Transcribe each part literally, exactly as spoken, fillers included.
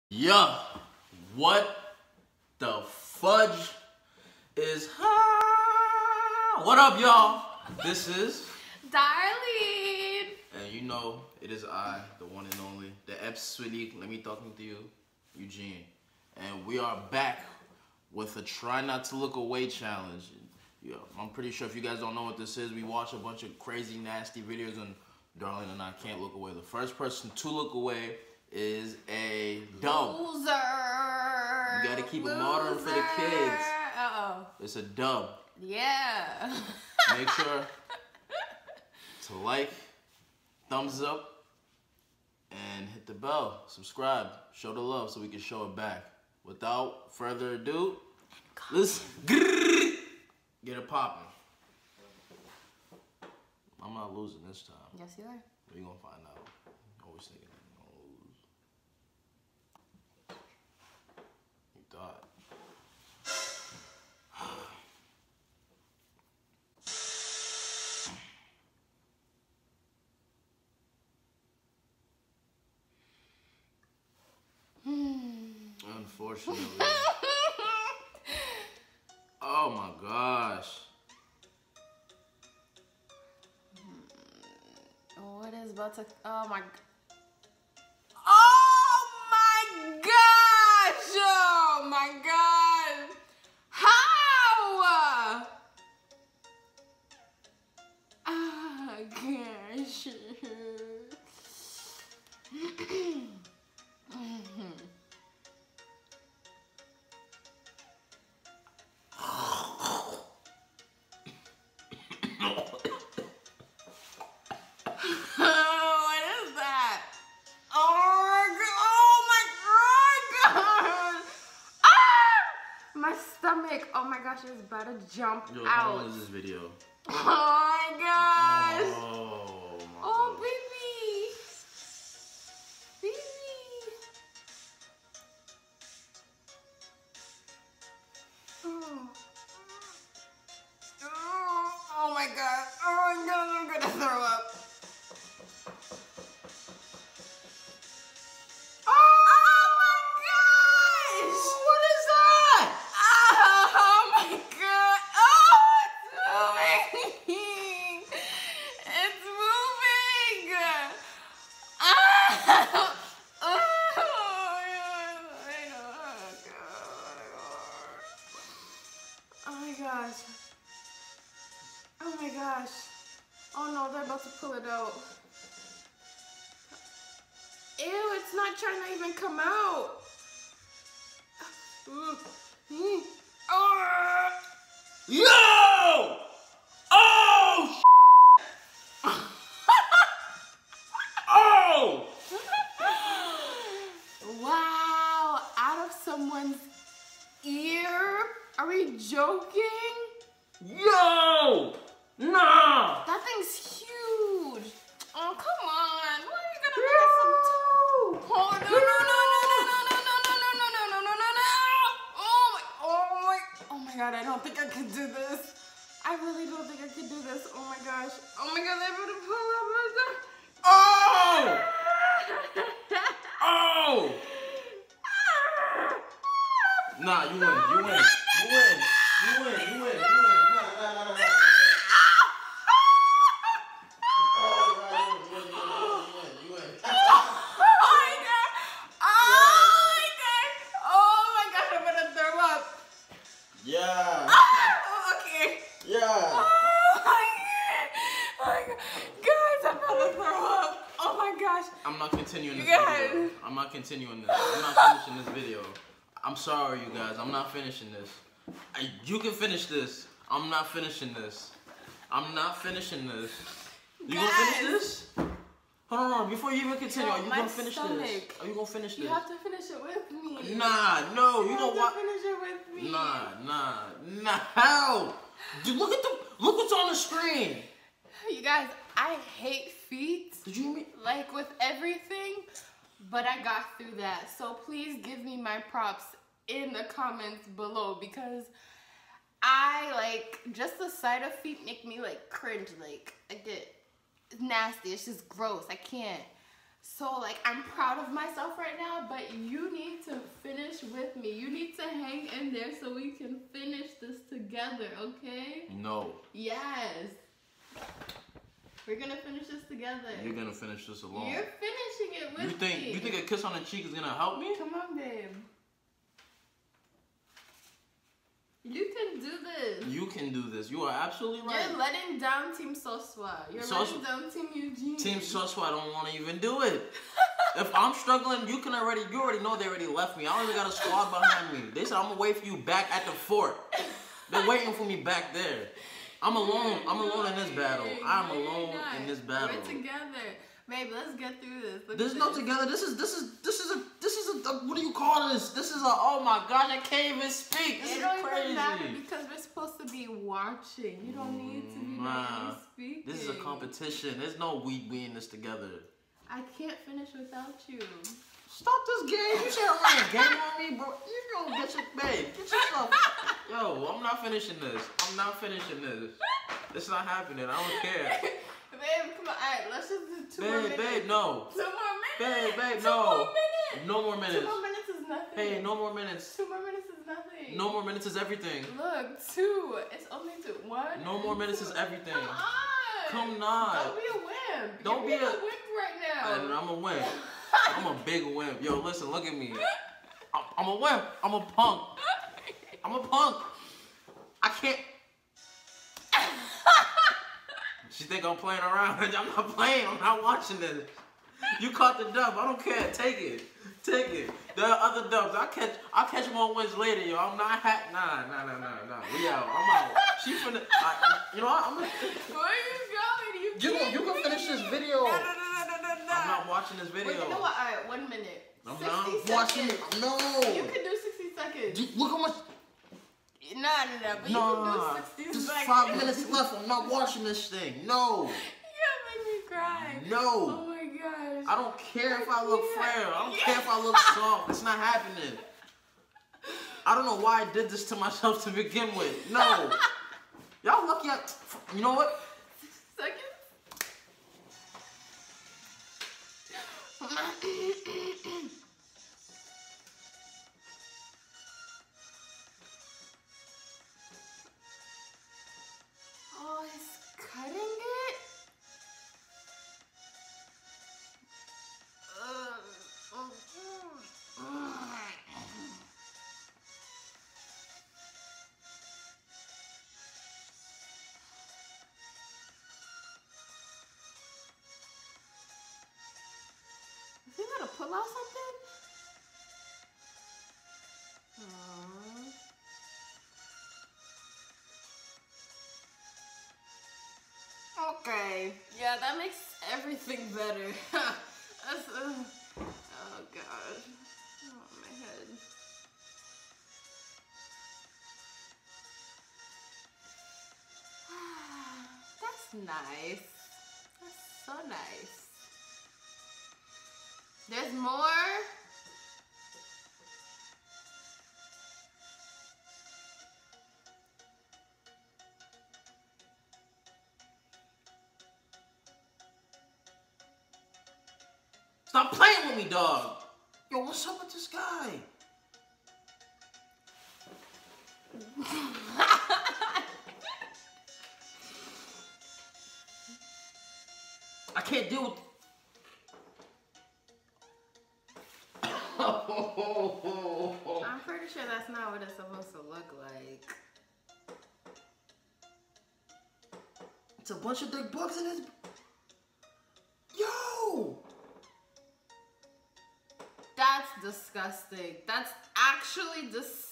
Yeah, what the fudge is ah, what up, y'all? This is Darlene, and you know it is I, the one and only, the absolutely let me talking to you, Eugene, and we are back with a try not to look away challenge. Yeah, I'm pretty sure if you guys don't know what this is, we watch a bunch of crazy, nasty videos, and Darlene and I can't look away. The first person to look away is a dub. loser. You gotta keep loser. it modern for the kids. Uh-oh. It's a dub. Yeah. Make sure to like, thumbs up, and hit the bell. Subscribe. Show the love so we can show it back. Without further ado, let's get it popping. I'm not losing this time. Yes, you are. We're gonna find out. Always thinking I'm gonna lose. You thought. Unfortunately. Oh my gosh. What is about to? Oh my. Oh my gosh! Oh my god! How? Oh gosh. Oh my gosh, it's about to jump Yo, out. how long is this video? Oh my gosh. Oh, my Oh, gosh. baby. Baby. Oh. Oh, oh my god. Oh my god, I'm gonna throw up. Gosh. Oh my gosh. Oh no, they're about to pull it out. Ew, it's not trying to even come out. Oh! Yo! Oh! Oh! Wow, out of someone's ear? Are we joking? Yo! Nah! That thing's huge. Oh, come on. Why are you gonna make us some? Oh, no, no, no, no, no, no, no, no, no, no, no, no, no, no. Oh my, oh my, oh my god, I don't think I can do this. I really don't think I can do this. Oh my gosh. Oh my god, they're about to pull up my stuff. Oh! Oh! Nah, you win, you win, you win, you win, you win, you win. Nah, nah, nah, nah, nah. Yeah. Oh, okay. Yeah. Oh my god. Oh my god. Guys, I'm about to throw up. Oh my gosh. I'm not continuing this Guys. video. I'm not continuing this. I'm not finishing this video. I'm sorry, you guys. I'm not finishing this. I, you can finish this. I'm not finishing this. I'm not finishing this. You Guys. gonna finish this? Hold on, hold on. Before you even continue, No, are you my gonna finish stomach. this? Are you gonna finish You this? have to finish it with me. Nah, no. You, You gonna have watch? to finish it with me. Nah, nah, nah. How? Dude, look at the look what's on the screen. You guys, I hate feet. Did you hear me? Like with everything, but I got through that. So please give me my props in the comments below, because I like just the sight of feet make me like cringe. Like I get it's nasty. It's just gross. I can't. So like I'm proud of myself right now, but you need to here so we can finish this together, okay? No. Yes. We're gonna finish this together. You're gonna finish this alone. You're finishing it with You think me. you think a kiss on the cheek is gonna help me? Come on, babe. You can do this. You can do this. You are absolutely right. You're letting down Team Soswa. You're Sos- letting down Team Eugene. Team Soswa, I don't want to even do it. If I'm struggling, you can already, you already know they already left me. I don't even got a squad behind me. They said I'm gonna wait for you back at the fort. They're waiting for me back there. I'm alone. I'm alone in this battle. I'm alone in this battle. We're together. Babe, let's get through this. Look There's at no this. together. This is this is this is a this is a what do you call this? This is a oh my gosh, I can't even speak. This It is don't crazy. even matter because we're supposed to be watching. You don't need to be Nah, speaking. this is a competition. There's no we we in this together. I can't finish without you. Stop this game. You trying to run a game on me, bro? You gonna get your babe. Get yourself. Yo, I'm not finishing this. I'm not finishing this. It's not happening. I don't care. Babe, come on. Alright, let's just do two more Babe, minutes. babe, no. Two more Babe, minutes. babe, two no. More minutes. No more minutes. Two more minutes is nothing. Hey, no more minutes. Two more minutes is nothing. No more minutes is everything. Look, two. It's only two. One. No more minutes two. is everything. Come on. Come not. Don't be a wimp. Don't You're be being a- a wimp right now. And I'm a wimp. I'm a big wimp. Yo, listen, look at me. I'm, I'm a wimp. I'm a punk. I'm a punk. I can't. She think I'm playing around. I'm not playing. I'm not watching this. You caught the dub. I don't care. Take it. Take it. There are other dubs. I'll catch I'll catch more wins later, yo. I'm not ha- Nah, nah, nah, nah, nah. We out. I'm out. She finna I, you know what? I'm gonna Where are you going? You, You can't can, you can finish this leave. video. No, no, no, no, no, no, no. I'm not watching this video. Wait, you know what? Alright, one minute. I'm sixty not seconds. watching it. You No. can do sixty seconds. Dude, look how much No, no, no. But Nah, you can do sixty there's seconds. five minutes left. I'm not watching this thing. No. You're gonna make me cry. No. Oh my gosh. I don't care if I look Yeah. frail. I don't Yeah. care if I look soft. It's not happening. I don't know why I did this to myself to begin with. No. Y'all lucky I... You know what? Seconds? Oh, he's cutting it? Ugh. Oh, mm. Is he gonna pull out something? Aww. Okay. Yeah, that makes everything better. That's, uh, oh god. Oh, my head. That's nice. That's so nice. There's more. Stop playing with me, dog. Yo, what's up with this guy? I can't deal with... I'm pretty sure that's not what it's supposed to look like. It's a bunch of big bugs in his... Yo! That's disgusting. That's actually disgusting.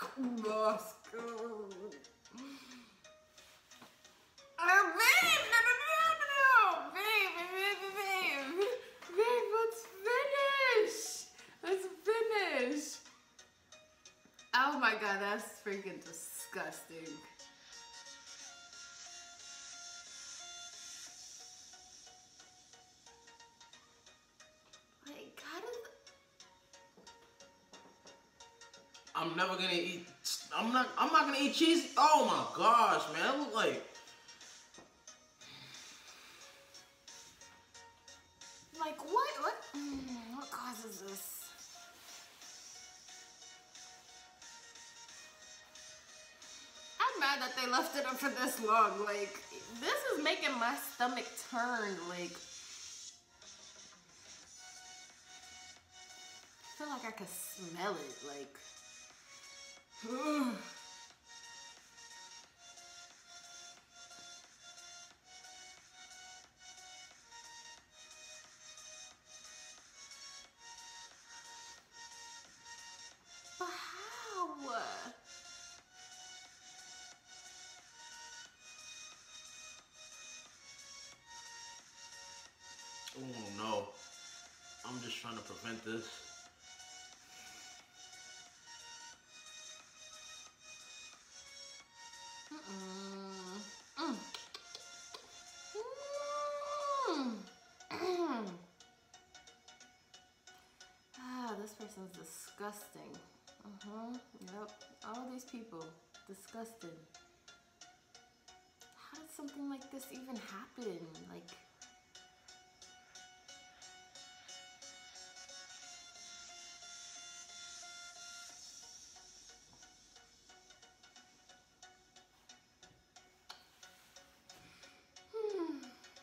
Oh, babe, no, no, no, no, no. Babe, babe, babe, babe. Babe, let's finish. Let's finish. Oh my god, that's freaking disgusting. Like, how does... I'm never gonna eat... I'm not... I'm not gonna eat cheese. Oh my gosh, man. That look like... Like, what? What? Mm, what causes this? god that they left it up for this long. Like, this is making my stomach turn. Like, I feel like I could smell it. Like, ugh. But how? Oh no. I'm just trying to prevent this. Mm-mm. Mm. Mm. Ah, this person's disgusting. Uh-huh. Yep. All these people. Disgusting. How did something like this even happen? Like, hmm.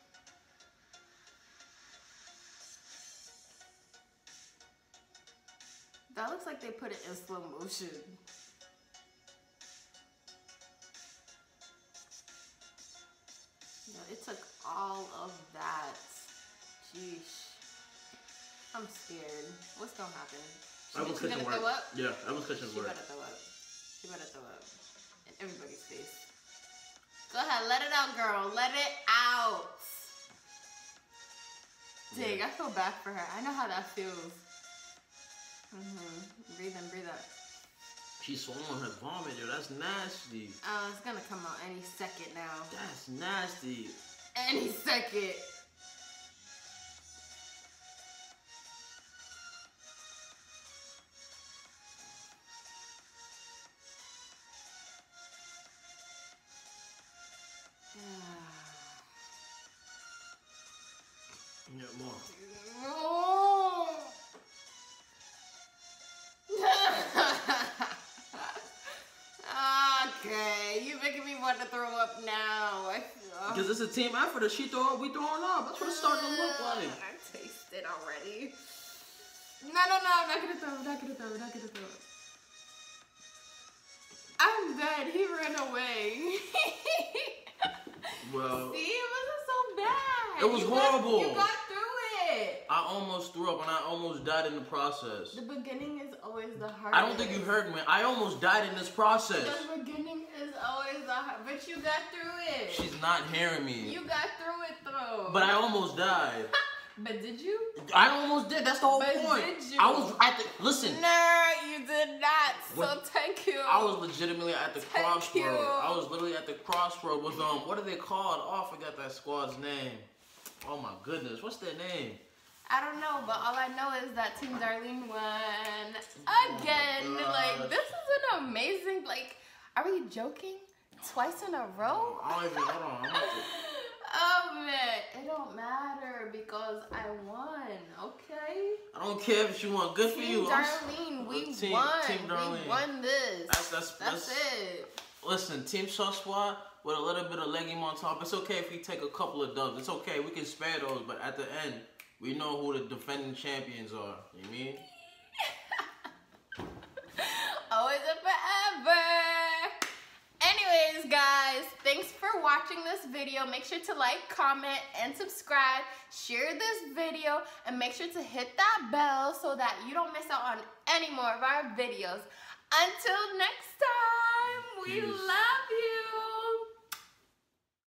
That looks like they put it in slow motion. No, it took all of that. Sheesh. I'm scared. What's gonna happen? She, I was she gonna catching throw work. up? Yeah, I was catching She work. better throw up. She better throw up. In everybody's face. Go ahead, let it out, girl. Let it out. Dang, Yeah. I feel bad for her. I know how that feels. Mm-hmm. Breathe in, breathe out. She's swallowing her vomit, yo. That's nasty. Oh, it's gonna come out any second now. That's nasty. Any second. Yeah, more. Oh. Okay, you making me want to throw up now. I feel. Because it's a team effort. If she throw up, we throwing up. That's what it's starting to look like. I taste it already. No, no, no, I'm not gonna throw, I'm not gonna throw, I'm not gonna throw. I'm dead. He ran away. Well, see, it wasn't so bad. It was you horrible. Got, you got through it. I almost threw up and I almost died in the process. The beginning is always the hardest. I don't think you heard me. I almost died in this process. The beginning is always the hard, but you got through it. She's not hearing me. You got through it though. But I almost died. But did you? I almost did. That's the whole But point. did you? I was at the listen. No, you did not. So What? thank you. I was legitimately at the Thank crossroad. you. I was literally at the crossroad with um. What are they called? Oh, I forgot that squad's name. Oh my goodness, what's their name? I don't know, but all I know is that Team Darlene won again. Oh like, this is an amazing, like, are we joking? Twice in a row? I don't even, hold on. I'm about to- Oh man, it don't matter because I won, okay? I don't care if you want. Good for Team you. I'm s- Darlene, we Team- won. Team Darlene. We won this. That's, that's, That's that's, it. Listen, Team Sauce Squad with a little bit of legume on top. It's okay if we take a couple of dubs. It's okay. We can spare those. But at the end, we know who the defending champions are. You mean? Always and forever. Anyways, guys, thanks for watching this video. Make sure to like, comment, and subscribe. Share this video, and make sure to hit that bell so that you don't miss out on any more of our videos. Until next time, we Peace. love you.